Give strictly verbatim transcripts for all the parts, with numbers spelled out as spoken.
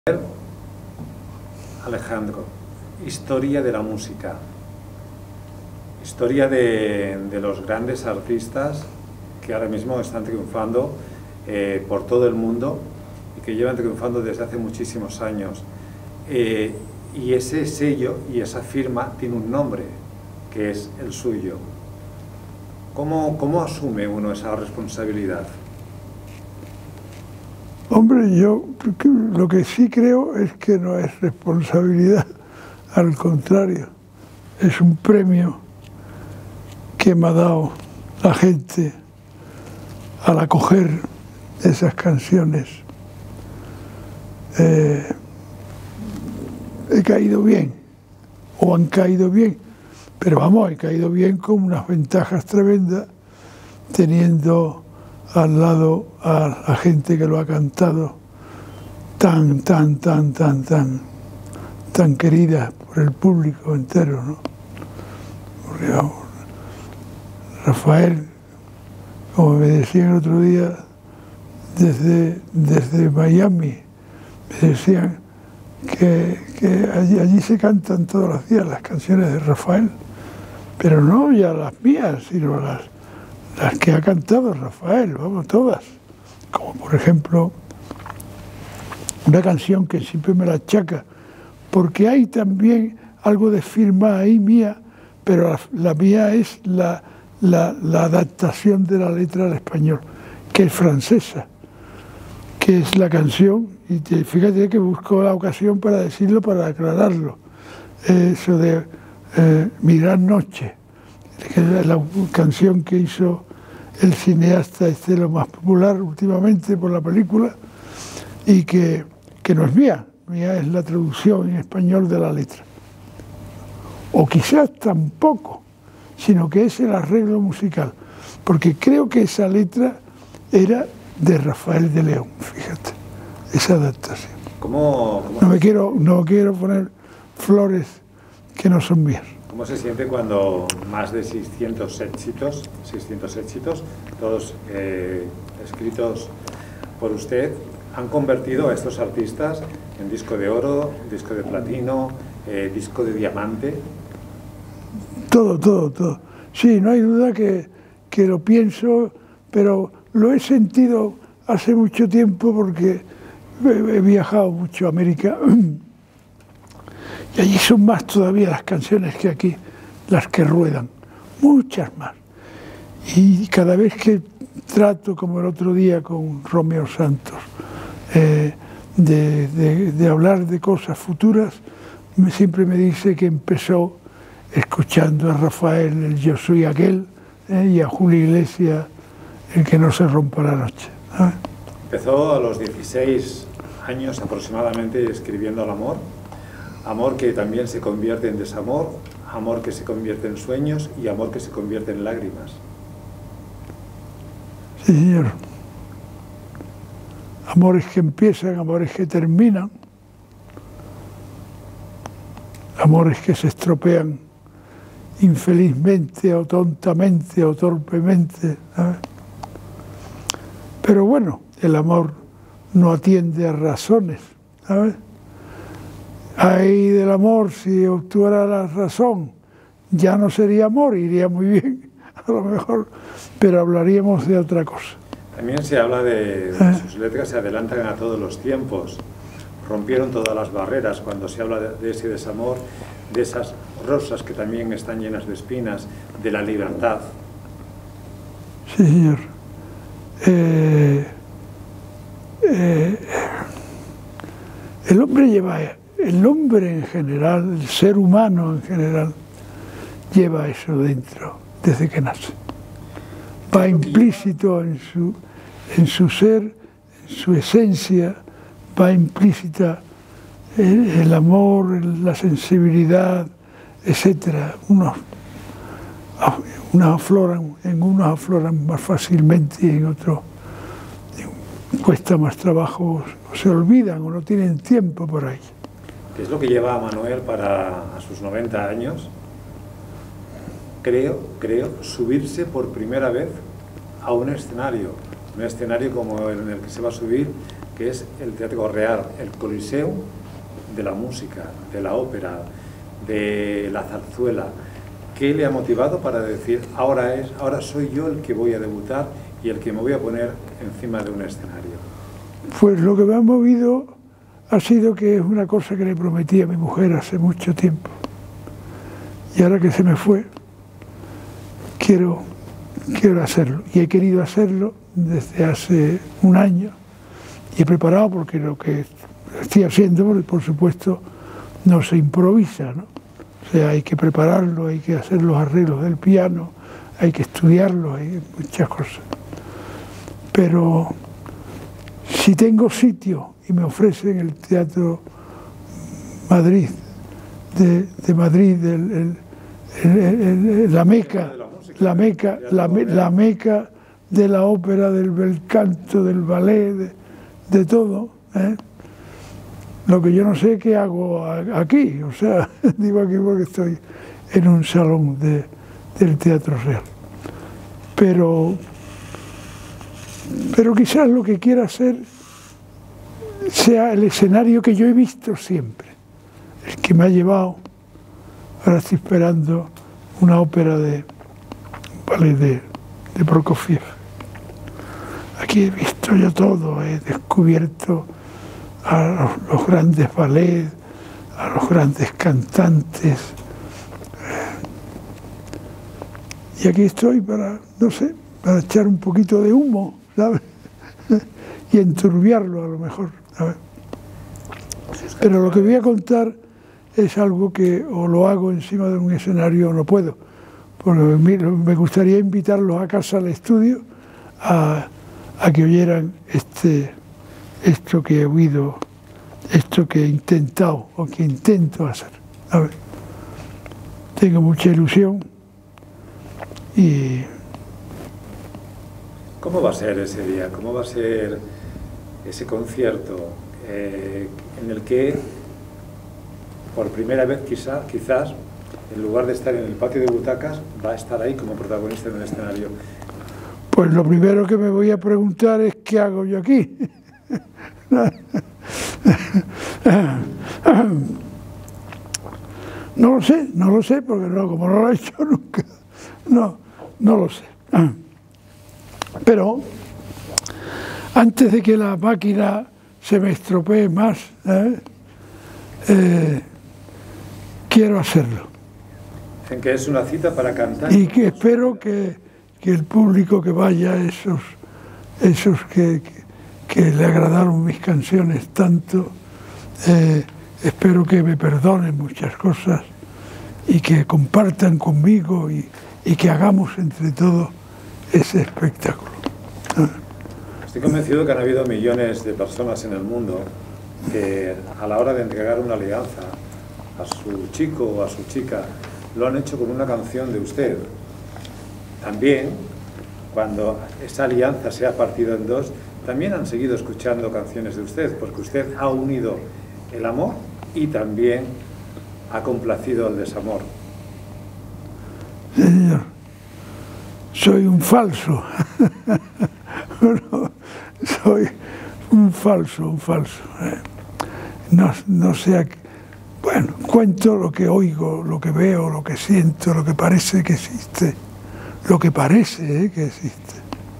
Alejandro, historia de la música, historia de, de los grandes artistas que ahora mismo están triunfando eh, por todo el mundo y que llevan triunfando desde hace muchísimos años. Eh, y ese sello y esa firma tiene un nombre, que es el suyo. ¿Cómo, cómo asume uno esa responsabilidad? Hombre, yo lo que sí creo es que no es responsabilidad, al contrario, es un premio que me ha dado la gente al acoger esas canciones. Eh, he caído bien, o han caído bien, pero vamos, he caído bien con unas ventajas tremendas, teniendo al lado a la gente que lo ha cantado tan, tan, tan, tan, tan, tan querida por el público entero, ¿no? Porque, vamos, Rafael, como me decían el otro día, desde, desde Miami, me decían que, que allí, allí se cantan todos los días las canciones de Rafael, pero no ya las mías, sino las las que ha cantado Rafael, vamos, todas. Como por ejemplo, una canción que siempre me la achaca, porque hay también algo de firma ahí mía, pero la, la mía es la, la, la adaptación de la letra al español, que es francesa, que es la canción, y te, fíjate que busco la ocasión para decirlo, para aclararlo, eh, eso de eh, Mirar Noche, que es la canción que hizo el cineasta este, lo más popular últimamente por la película, y que, que no es mía, mía es la traducción en español de la letra. O quizás tampoco, sino que es el arreglo musical, porque creo que esa letra era de Rafael de León, fíjate, esa adaptación. ¿Cómo, cómo no me quiero, no quiero poner flores que no son mías. ¿Cómo se siente cuando más de seiscientos éxitos, seiscientos éxitos, todos eh, escritos por usted, han convertido a estos artistas en disco de oro, disco de platino, eh, disco de diamante? Todo, todo, todo. Sí, no hay duda que, que lo pienso, pero lo he sentido hace mucho tiempo porque he, he viajado mucho a América. Y allí son más todavía las canciones que aquí, las que ruedan, muchas más. Y cada vez que trato, como el otro día con Romeo Santos, eh, de, de, de hablar de cosas futuras, me, siempre me dice que empezó escuchando a Rafael, el Yo Soy Aquel, eh, y a Julio Iglesias, el Que No Se Rompa la Noche. ¿eh? Empezó a los dieciséis años aproximadamente escribiendo al amor. Amor que también se convierte en desamor, amor que se convierte en sueños y amor que se convierte en lágrimas. Sí, señor. Amores que empiezan, amores que terminan, amores que se estropean infelizmente o tontamente o torpemente, ¿sabes? Pero bueno, el amor no atiende a razones, ¿sabes? Ay del amor, si obtuviera la razón, ya no sería amor, iría muy bien, a lo mejor, pero hablaríamos de otra cosa. También se habla de, de sus letras, se adelantan a todos los tiempos, rompieron todas las barreras cuando se habla de, de ese desamor, de esas rosas que también están llenas de espinas, de la libertad. Sí, señor. Eh, eh, el hombre lleva... El hombre en general, el ser humano en general, lleva eso dentro desde que nace. Va implícito en su, en su ser, en su esencia, va implícita el, el amor, la sensibilidad, etcétera. Unos, unos afloran, en unos afloran más fácilmente y en otros cuesta más trabajo, o se olvidan o no tienen tiempo por ahí. ¿Qué es lo que lleva a Manuel para, a sus noventa años, creo, creo, subirse por primera vez a un escenario? Un escenario como el en el que se va a subir, que que es el Teatro Real, el coliseo de la música, de la ópera, de la zarzuela. ¿Qué le ha motivado para decir, ahora, es, ahora soy yo el que voy a debutar y el que me voy a poner encima de un escenario? Pues lo que me ha movido ha sido que es una cosa que le prometí a mi mujer hace mucho tiempo. Y ahora que se me fue, quiero, quiero hacerlo. Y he querido hacerlo desde hace un año. Y he preparado, porque lo que estoy haciendo, por supuesto, no se improvisa, ¿no? O sea, hay que prepararlo, hay que hacer los arreglos del piano, hay que estudiarlo, hay muchas cosas. Pero si tengo sitio y me ofrecen el Teatro Madrid, de, de Madrid, el, el, el, el, el, la meca, la meca, la, la meca de la ópera, del bel canto, del ballet, de, de todo, ¿eh? Lo que yo no sé qué hago aquí, o sea, digo aquí porque estoy en un salón de, del Teatro Real. Pero, pero quizás lo que quiera hacer sea el escenario que yo he visto siempre, el que me ha llevado. Ahora estoy esperando una ópera de ballet de, de Prokofiev. Aquí he visto yo todo, he descubierto a los, los grandes ballets, a los grandes cantantes. Y aquí estoy para, no sé, para echar un poquito de humo, ¿sabes? Y enturbiarlo a lo mejor, ¿sabes? Pero lo que voy a contar es algo que o lo hago encima de un escenario o no puedo. Porque me gustaría invitarlos a casa al estudio a, a que oyeran este, esto que he oído, esto que he intentado o que intento hacer. A ver, tengo mucha ilusión y... ¿Cómo va a ser ese día? ¿Cómo va a ser ese concierto eh, en el que por primera vez quizá, quizás, en lugar de estar en el patio de butacas, va a estar ahí como protagonista en el escenario? Pues lo primero que me voy a preguntar es ¿qué hago yo aquí? No lo sé, no lo sé, porque no, como no lo he hecho nunca, no, no lo sé. Pero antes de que la máquina se me estropee más, ¿eh? Eh, quiero hacerlo. Dicen que es una cita para cantar. Y que espero que, que el público que vaya, esos, esos que, que, que le agradaron mis canciones tanto, eh, espero que me perdonen muchas cosas y que compartan conmigo y, y que hagamos entre todos ese espectáculo. Estoy convencido que han habido millones de personas en el mundo que a la hora de entregar una alianza a su chico o a su chica lo han hecho con una canción de usted. También, cuando esa alianza se ha partido en dos, también han seguido escuchando canciones de usted, porque usted ha unido el amor y también ha complacido el desamor. Señor, soy un falso. No, soy un falso, un falso. No, no sé a qué. Bueno, cuento lo que oigo, lo que veo, lo que siento, lo que parece que existe, lo que parece eh, que existe.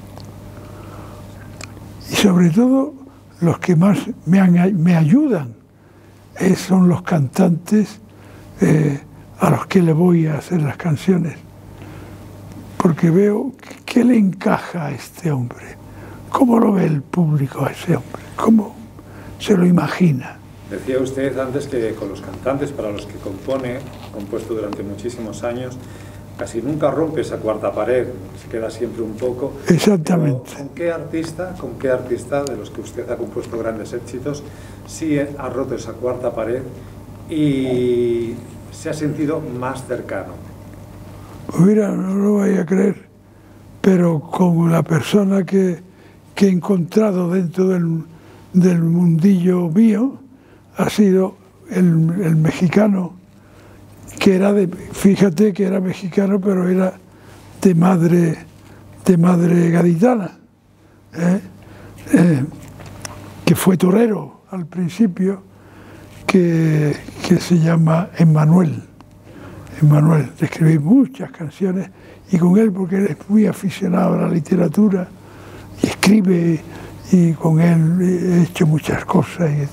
Y sobre todo, los que más me, han, me ayudan eh, son los cantantes eh, a los que le voy a hacer las canciones. Porque veo qué le encaja a este hombre, cómo lo ve el público a ese hombre, cómo se lo imagina. Decía usted antes que con los cantantes para los que compone, compuesto durante muchísimos años, casi nunca rompe esa cuarta pared, se queda siempre un poco. Exactamente. ¿Con qué artista, con qué artista de los que usted ha compuesto grandes éxitos, sí ha roto esa cuarta pared y se ha sentido más cercano? Pues mira, no lo vaya a creer, pero con la persona que, que he encontrado dentro del, del mundillo mío, ha sido el, el mexicano, que era de, fíjate que era mexicano, pero era de madre, de madre gaditana, ¿eh? Eh, que fue torero al principio, que, que se llama Emmanuel. Emmanuel, escribí muchas canciones y con él, porque él es muy aficionado a la literatura y escribe, y con él he hecho muchas cosas. Y, eh,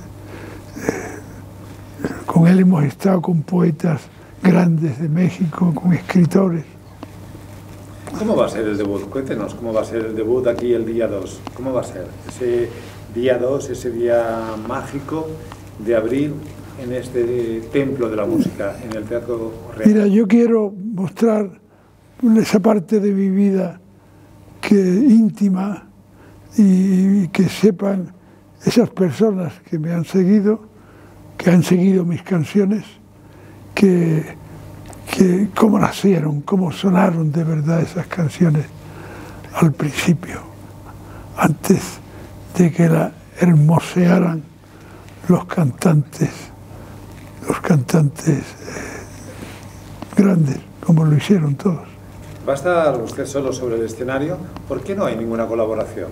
con él hemos estado con poetas grandes de México, con escritores. ¿Cómo va a ser el debut? Cuéntenos, ¿cómo va a ser el debut aquí el día dos? ¿Cómo va a ser ese día dos, ese día mágico de abril en este templo de la música, en el Teatro Real? Mira, yo quiero mostrar esa parte de mi vida que íntima, y que sepan esas personas que me han seguido, que han seguido mis canciones, que, que cómo nacieron, cómo sonaron de verdad esas canciones al principio, antes de que la hermosearan los cantantes, los cantantes eh, grandes, como lo hicieron todos. ¿Va a estar usted solo sobre el escenario? ¿Por qué no hay ninguna colaboración?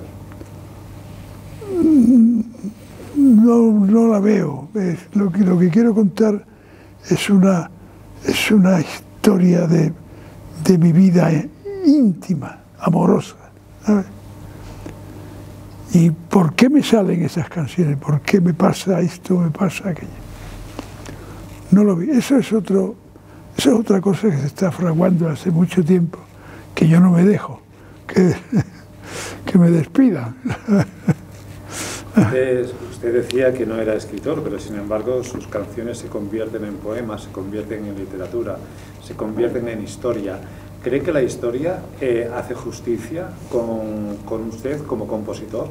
No, no la veo. Es, lo, que, lo que quiero contar es una, es una historia de, de mi vida íntima, amorosa, ¿sabes? ¿Y por qué me salen esas canciones? ¿Por qué me pasa esto, me pasa aquello? No lo vi. Eso es otro, eso es otra cosa que se está fraguando hace mucho tiempo, que yo no me dejo, que, que me despidan. Usted, usted decía que no era escritor, pero sin embargo sus canciones se convierten en poemas, se convierten en literatura, se convierten en historia. ¿Cree que la historia eh, hace justicia con, con usted como compositor?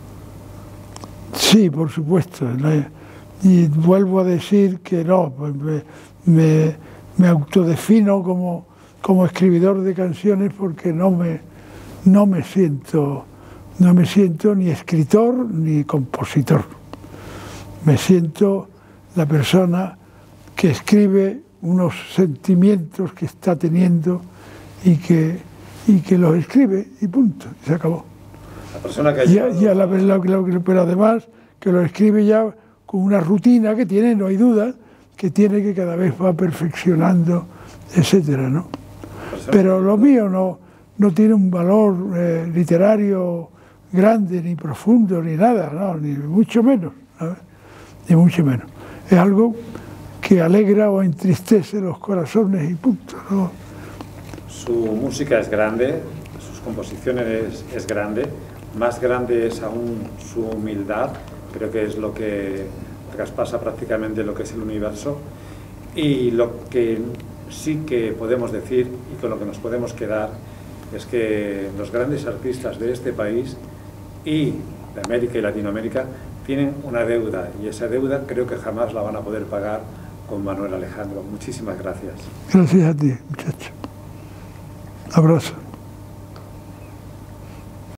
Sí, por supuesto. Y vuelvo a decir que no, me, me, me autodefino como, como escribidor de canciones porque no me, no me siento, no me siento ni escritor ni compositor. Me siento la persona que escribe unos sentimientos que está teniendo y que, y que los escribe y punto, y se acabó. La persona que ha ya, ya la, la, la, pero además que lo escribe ya con una rutina que tiene, no hay duda, que tiene, que cada vez va perfeccionando, etcétera, ¿no? Pero lo mío no, no tiene un valor eh, literario grande, ni profundo, ni nada, no, ni mucho menos, ¿sabes? Ni mucho menos. Es algo que alegra o entristece los corazones y punto, ¿no? Su música es grande, sus composiciones es, es grande, más grande es aún su humildad, creo que es lo que traspasa prácticamente lo que es el universo, y lo que sí que podemos decir y con lo que nos podemos quedar es que los grandes artistas de este país y de América y Latinoamérica tienen una deuda, y esa deuda creo que jamás la van a poder pagar con Manuel Alejandro. Muchísimas gracias. Gracias a ti, muchacho. Abrazo.